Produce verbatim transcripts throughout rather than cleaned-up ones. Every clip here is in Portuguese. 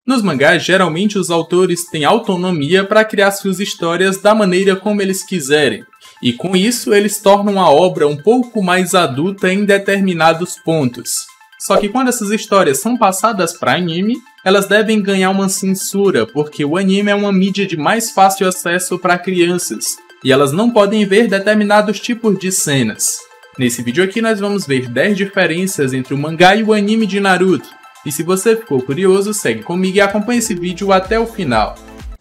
Nos mangás, geralmente os autores têm autonomia para criar suas histórias da maneira como eles quiserem, e com isso eles tornam a obra um pouco mais adulta em determinados pontos. Só que quando essas histórias são passadas para anime, elas devem ganhar uma censura, porque o anime é uma mídia de mais fácil acesso para crianças, e elas não podem ver determinados tipos de cenas. Nesse vídeo aqui nós vamos ver dez diferenças entre o mangá e o anime de Naruto. E se você ficou curioso, segue comigo e acompanhe esse vídeo até o final.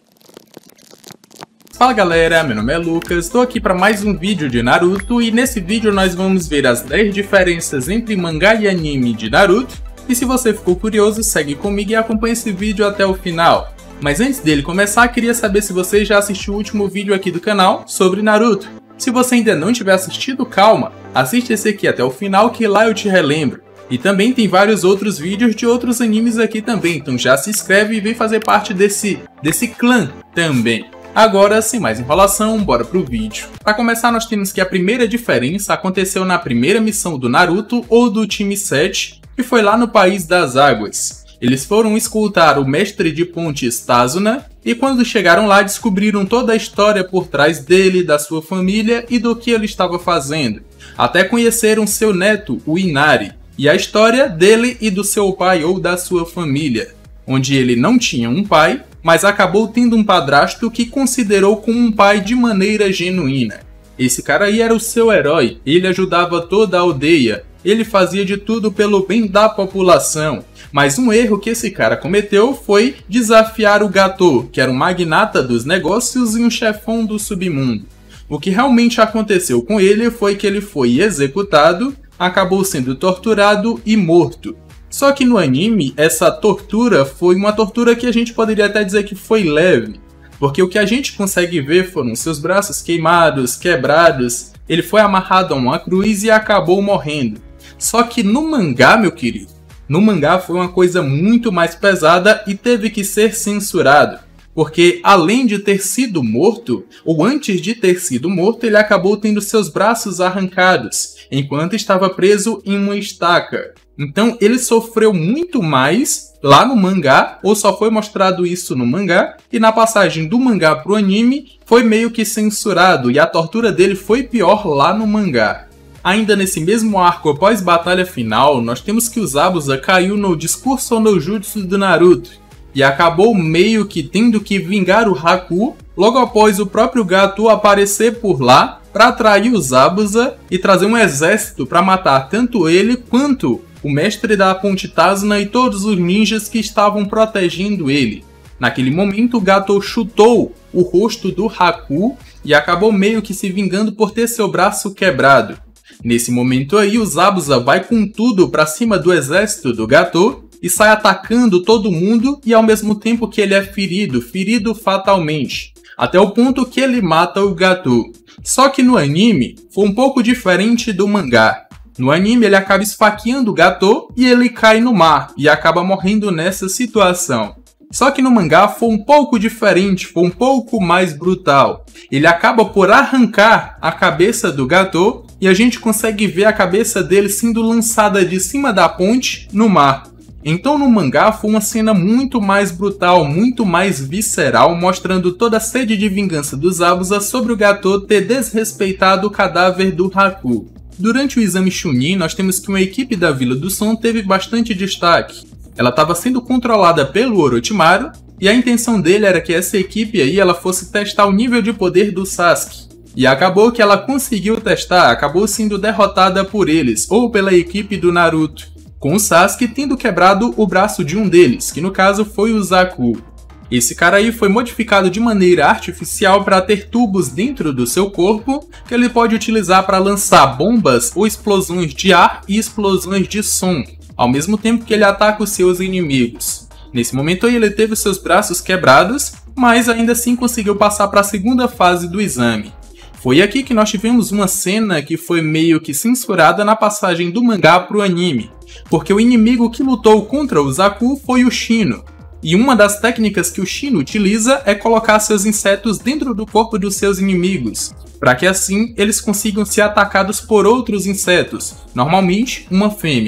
Fala galera, meu nome é Lucas, estou aqui para mais um vídeo de Naruto e nesse vídeo nós vamos ver as dez diferenças entre mangá e anime de Naruto. E se você ficou curioso, segue comigo e acompanhe esse vídeo até o final. Mas antes dele começar, queria saber se você já assistiu o último vídeo aqui do canal sobre Naruto. Se você ainda não tiver assistido, calma, assiste esse aqui até o final que lá eu te relembro. E também tem vários outros vídeos de outros animes aqui também, então já se inscreve e vem fazer parte desse, desse clã também. Agora, sem mais enrolação, bora pro vídeo. Para começar, nós temos que a primeira diferença aconteceu na primeira missão do Naruto ou do time sete, que foi lá no País das Águas. Eles foram escutar o mestre de pontes Tazuna, e quando chegaram lá descobriram toda a história por trás dele, da sua família e do que ele estava fazendo. Até conheceram seu neto, o Inari, e a história dele e do seu pai ou da sua família, onde ele não tinha um pai, mas acabou tendo um padrasto que considerou como um pai de maneira genuína. Esse cara aí era o seu herói, ele ajudava toda a aldeia, ele fazia de tudo pelo bem da população. Mas um erro que esse cara cometeu foi desafiar o Gato, que era um magnata dos negócios e um chefão do submundo. O que realmente aconteceu com ele foi que ele foi executado, acabou sendo torturado e morto. Só que no anime, essa tortura foi uma tortura que a gente poderia até dizer que foi leve, porque o que a gente consegue ver foram seus braços queimados, quebrados, ele foi amarrado a uma cruz e acabou morrendo. Só que no mangá, meu querido, no mangá foi uma coisa muito mais pesada e teve que ser censurado. Porque além de ter sido morto, ou antes de ter sido morto, ele acabou tendo seus braços arrancados, enquanto estava preso em uma estaca. Então ele sofreu muito mais lá no mangá, ou só foi mostrado isso no mangá, e na passagem do mangá pro anime foi meio que censurado, e a tortura dele foi pior lá no mangá. Ainda nesse mesmo arco após batalha final, nós temos que o Zabuza caiu no discurso no jutsu do Naruto, e acabou meio que tendo que vingar o Haku logo após o próprio Gato aparecer por lá para atrair o Zabuza e trazer um exército para matar tanto ele quanto o mestre da ponte Tazuna e todos os ninjas que estavam protegendo ele. Naquele momento o Gato chutou o rosto do Haku e acabou meio que se vingando por ter seu braço quebrado. Nesse momento aí o Zabuza vai com tudo para cima do exército do Gato e sai atacando todo mundo e ao mesmo tempo que ele é ferido, ferido fatalmente, até o ponto que ele mata o Gato. Só que no anime foi um pouco diferente do mangá. No anime ele acaba esfaqueando o Gato e ele cai no mar e acaba morrendo nessa situação. Só que no mangá foi um pouco diferente, foi um pouco mais brutal. Ele acaba por arrancar a cabeça do Gato e a gente consegue ver a cabeça dele sendo lançada de cima da ponte no mar. Então no mangá foi uma cena muito mais brutal, muito mais visceral, mostrando toda a sede de vingança dos Zabuza sobre o Gato ter desrespeitado o cadáver do Haku. Durante o exame Chunin, nós temos que uma equipe da Vila do Som teve bastante destaque. Ela estava sendo controlada pelo Orochimaru, e a intenção dele era que essa equipe aí ela fosse testar o nível de poder do Sasuke. E acabou que ela conseguiu testar, acabou sendo derrotada por eles, ou pela equipe do Naruto, com o Sasuke tendo quebrado o braço de um deles, que no caso foi o Zaku. Esse cara aí foi modificado de maneira artificial para ter tubos dentro do seu corpo, que ele pode utilizar para lançar bombas ou explosões de ar e explosões de som, ao mesmo tempo que ele ataca os seus inimigos. Nesse momento aí ele teve seus braços quebrados, mas ainda assim conseguiu passar para a segunda fase do exame. Foi aqui que nós tivemos uma cena que foi meio que censurada na passagem do mangá pro anime, porque o inimigo que lutou contra o Zaku foi o Shino, e uma das técnicas que o Shino utiliza é colocar seus insetos dentro do corpo dos seus inimigos, para que assim eles consigam ser atacados por outros insetos, normalmente uma fêmea.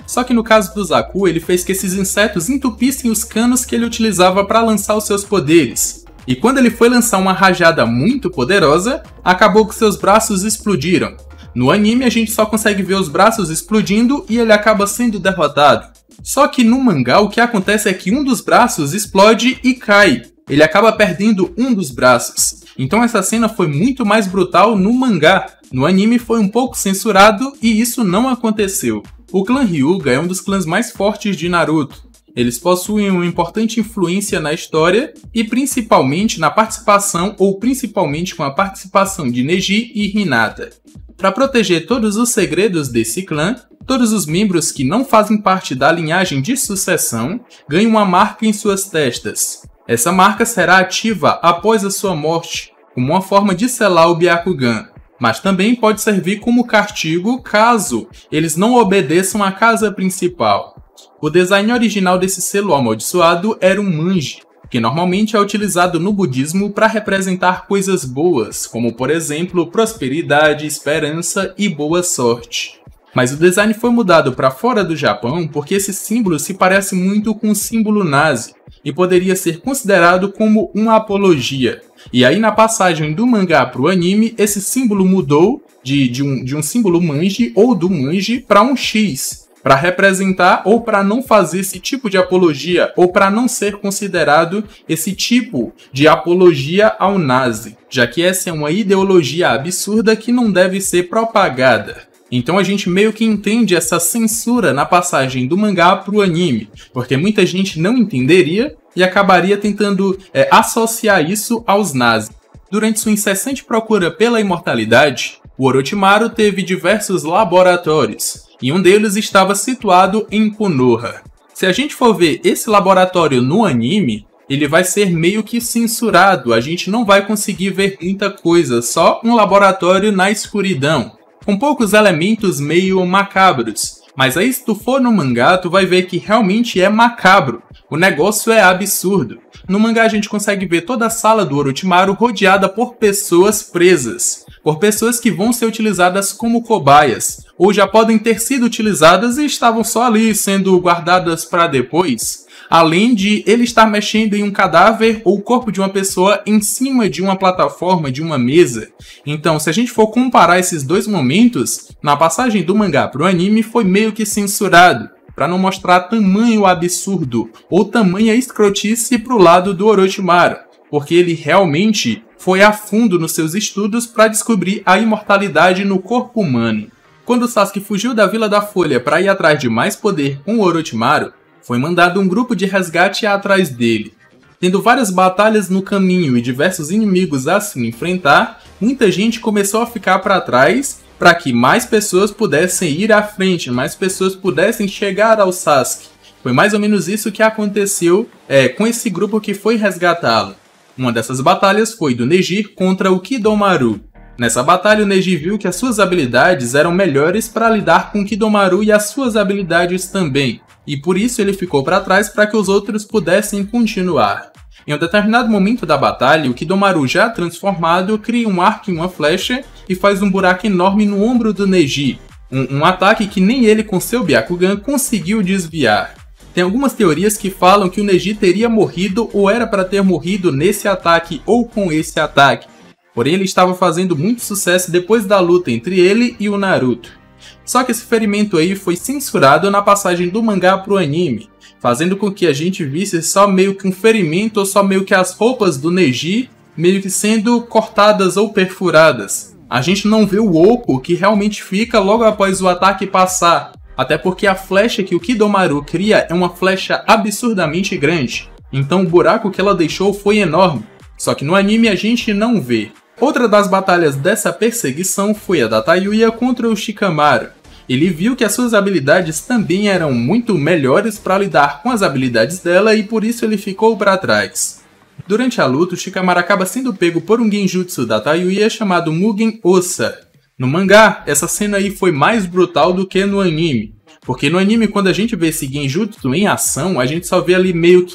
Só que no caso do Zaku, ele fez que esses insetos entupissem os canos que ele utilizava para lançar os seus poderes. E quando ele foi lançar uma rajada muito poderosa, acabou que seus braços explodiram. No anime a gente só consegue ver os braços explodindo e ele acaba sendo derrotado. Só que no mangá o que acontece é que um dos braços explode e cai. Ele acaba perdendo um dos braços. Então essa cena foi muito mais brutal no mangá. No anime foi um pouco censurado e isso não aconteceu. O clã Hyuga é um dos clãs mais fortes de Naruto. Eles possuem uma importante influência na história e principalmente na participação ou principalmente com a participação de Neji e Hinata. Para proteger todos os segredos desse clã, todos os membros que não fazem parte da linhagem de sucessão ganham uma marca em suas testas. Essa marca será ativa após a sua morte, como uma forma de selar o Byakugan, mas também pode servir como castigo caso eles não obedeçam à casa principal. O design original desse selo amaldiçoado era um manji, que normalmente é utilizado no budismo para representar coisas boas, como por exemplo prosperidade, esperança e boa sorte. Mas o design foi mudado para fora do Japão porque esse símbolo se parece muito com o símbolo nazi e poderia ser considerado como uma apologia. E aí na passagem do mangá para o anime, esse símbolo mudou de, de, um, de um símbolo manji ou do manji para um X, para representar ou para não fazer esse tipo de apologia ou para não ser considerado esse tipo de apologia ao nazi, já que essa é uma ideologia absurda que não deve ser propagada. Então a gente meio que entende essa censura na passagem do mangá para o anime, porque muita gente não entenderia e acabaria tentando é, associar isso aos nazis. Durante sua incessante procura pela imortalidade, o Orochimaru teve diversos laboratórios, e um deles estava situado em Konoha. Se a gente for ver esse laboratório no anime, ele vai ser meio que censurado, a gente não vai conseguir ver muita coisa, só um laboratório na escuridão, com poucos elementos meio macabros. Mas aí se tu for no mangá, tu vai ver que realmente é macabro. O negócio é absurdo. No mangá a gente consegue ver toda a sala do Orochimaru rodeada por pessoas presas. Por pessoas que vão ser utilizadas como cobaias. Ou já podem ter sido utilizadas e estavam só ali sendo guardadas para depois. Além de ele estar mexendo em um cadáver ou o corpo de uma pessoa em cima de uma plataforma, de uma mesa. Então, se a gente for comparar esses dois momentos, na passagem do mangá para o anime foi meio que censurado, para não mostrar tamanho absurdo ou tamanha escrotice para o lado do Orochimaru, porque ele realmente foi a fundo nos seus estudos para descobrir a imortalidade no corpo humano. Quando Sasuke fugiu da Vila da Folha para ir atrás de mais poder com o Orochimaru, foi mandado um grupo de resgate atrás dele. Tendo várias batalhas no caminho e diversos inimigos a se enfrentar, muita gente começou a ficar para trás para que mais pessoas pudessem ir à frente, mais pessoas pudessem chegar ao Sasuke. Foi mais ou menos isso que aconteceu é, com esse grupo que foi resgatá-lo. Uma dessas batalhas foi do Neji contra o Kidomaru. Nessa batalha o Neji viu que as suas habilidades eram melhores para lidar com o Kidomaru e as suas habilidades também. E por isso ele ficou para trás para que os outros pudessem continuar. Em um determinado momento da batalha, o Kidomaru já transformado cria um arco e uma flecha e faz um buraco enorme no ombro do Neji. Um, um ataque que nem ele com seu Byakugan conseguiu desviar. Tem algumas teorias que falam que o Neji teria morrido ou era para ter morrido nesse ataque ou com esse ataque. Porém ele estava fazendo muito sucesso depois da luta entre ele e o Naruto. Só que esse ferimento aí foi censurado na passagem do mangá pro anime, fazendo com que a gente visse só meio que um ferimento ou só meio que as roupas do Neji meio que sendo cortadas ou perfuradas. A gente não vê o oco que realmente fica logo após o ataque passar, até porque a flecha que o Kidomaru cria é uma flecha absurdamente grande, então o buraco que ela deixou foi enorme, só que no anime a gente não vê. Outra das batalhas dessa perseguição foi a da Tayuya contra o Shikamaru. Ele viu que as suas habilidades também eram muito melhores para lidar com as habilidades dela e por isso ele ficou para trás. Durante a luta, o Shikamaru acaba sendo pego por um genjutsu da Tayuya chamado Mugen Osa. No mangá, essa cena aí foi mais brutal do que no anime, porque no anime quando a gente vê esse genjutsu em ação, a gente só vê ali meio que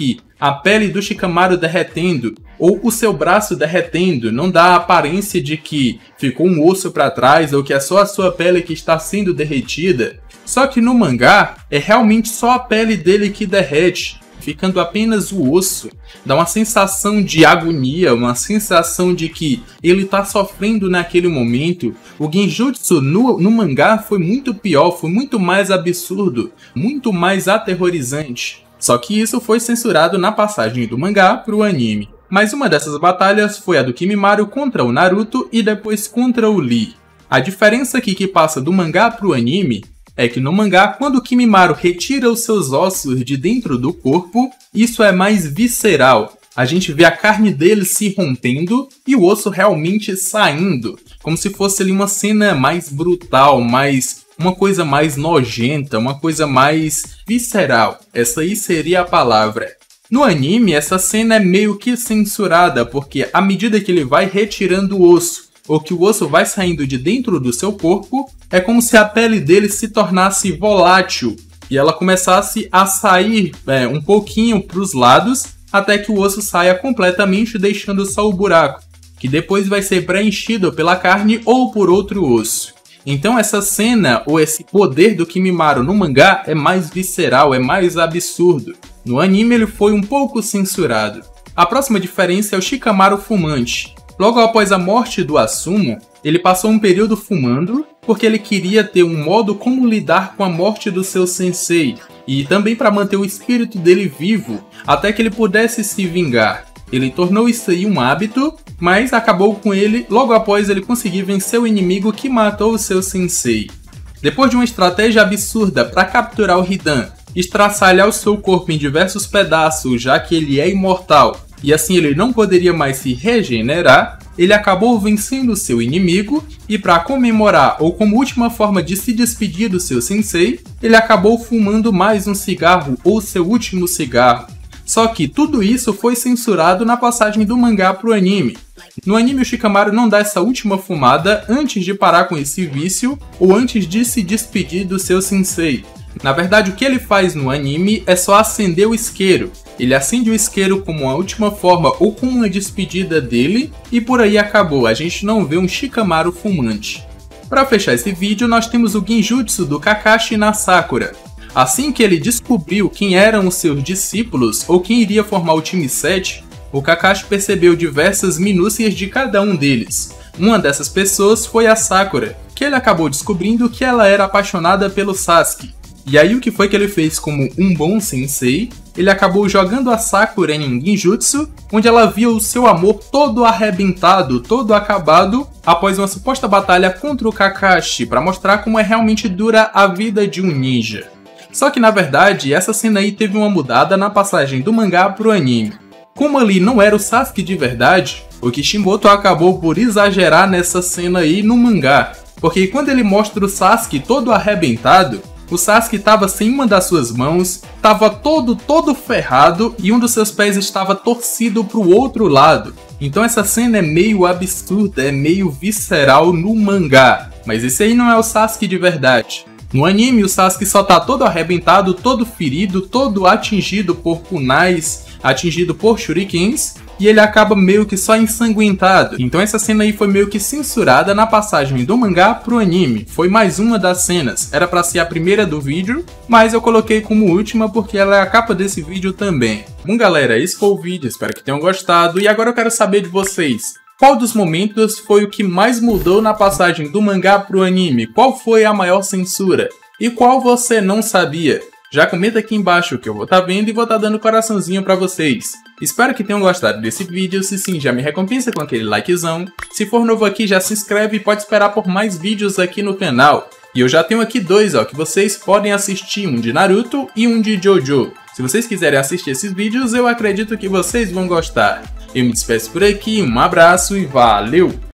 a pele do Shikamaru derretendo, ou o seu braço derretendo, não dá a aparência de que ficou um osso para trás ou que é só a sua pele que está sendo derretida. Só que no mangá, é realmente só a pele dele que derrete, ficando apenas o osso. Dá uma sensação de agonia, uma sensação de que ele está sofrendo naquele momento. O genjutsu no, no mangá foi muito pior, foi muito mais absurdo, muito mais aterrorizante. Só que isso foi censurado na passagem do mangá para o anime. Mas uma dessas batalhas foi a do Kimimaro contra o Naruto e depois contra o Lee. A diferença aqui que passa do mangá para o anime é que no mangá, quando o Kimimaro retira os seus ossos de dentro do corpo, isso é mais visceral. A gente vê a carne dele se rompendo e o osso realmente saindo, como se fosse ali uma cena mais brutal, mais uma coisa mais nojenta, uma coisa mais visceral. Essa aí seria a palavra. No anime, essa cena é meio que censurada, porque à medida que ele vai retirando o osso, ou que o osso vai saindo de dentro do seu corpo, é como se a pele dele se tornasse volátil e ela começasse a sair é, um pouquinho para os lados, até que o osso saia completamente, deixando só o buraco, que depois vai ser preenchido pela carne ou por outro osso. Então essa cena, ou esse poder do Kimimaro no mangá é mais visceral, é mais absurdo. No anime ele foi um pouco censurado. A próxima diferença é o Shikamaru fumante. Logo após a morte do Asuma, ele passou um período fumando, porque ele queria ter um modo como lidar com a morte do seu sensei, e também para manter o espírito dele vivo, até que ele pudesse se vingar. Ele tornou isso aí um hábito, mas acabou com ele logo após ele conseguir vencer o inimigo que matou o seu sensei. Depois de uma estratégia absurda para capturar o Hidan, estraçalhar o seu corpo em diversos pedaços, já que ele é imortal, e assim ele não poderia mais se regenerar, ele acabou vencendo seu inimigo, e para comemorar ou como última forma de se despedir do seu sensei, ele acabou fumando mais um cigarro ou seu último cigarro. Só que tudo isso foi censurado na passagem do mangá pro anime. No anime o Shikamaru não dá essa última fumada antes de parar com esse vício ou antes de se despedir do seu sensei. Na verdade o que ele faz no anime é só acender o isqueiro. Ele acende o isqueiro como a última forma ou como uma despedida dele e por aí acabou, a gente não vê um Shikamaru fumante. Para fechar esse vídeo nós temos o genjutsu do Kakashi na Sakura. Assim que ele descobriu quem eram os seus discípulos ou quem iria formar o time sete, o Kakashi percebeu diversas minúcias de cada um deles. Uma dessas pessoas foi a Sakura, que ele acabou descobrindo que ela era apaixonada pelo Sasuke. E aí o que foi que ele fez como um bom sensei? Ele acabou jogando a Sakura em um genjutsu, onde ela viu o seu amor todo arrebentado, todo acabado, após uma suposta batalha contra o Kakashi, para mostrar como é realmente dura a vida de um ninja. Só que na verdade, essa cena aí teve uma mudada na passagem do mangá pro anime. Como ali não era o Sasuke de verdade, o Kishimoto acabou por exagerar nessa cena aí no mangá, porque quando ele mostra o Sasuke todo arrebentado, o Sasuke estava sem uma das suas mãos, estava todo, todo ferrado e um dos seus pés estava torcido para o outro lado. Então essa cena é meio absurda, é meio visceral no mangá, mas esse aí não é o Sasuke de verdade. No anime, o Sasuke só tá todo arrebentado, todo ferido, todo atingido por kunais, atingido por shurikens, e ele acaba meio que só ensanguentado. Então essa cena aí foi meio que censurada na passagem do mangá pro anime. Foi mais uma das cenas. Era pra ser a primeira do vídeo, mas eu coloquei como última porque ela é a capa desse vídeo também. Bom galera, esse foi o vídeo, espero que tenham gostado. E agora eu quero saber de vocês. Qual dos momentos foi o que mais mudou na passagem do mangá pro anime? Qual foi a maior censura? E qual você não sabia? Já comenta aqui embaixo que eu vou estar tá vendo e vou estar tá dando coraçãozinho pra vocês. Espero que tenham gostado desse vídeo, se sim, já me recompensa com aquele likezão. Se for novo aqui, já se inscreve e pode esperar por mais vídeos aqui no canal. E eu já tenho aqui dois, ó, que vocês podem assistir, um de Naruto e um de Jojo. Se vocês quiserem assistir esses vídeos, eu acredito que vocês vão gostar. Eu me despeço por aqui, um abraço e valeu!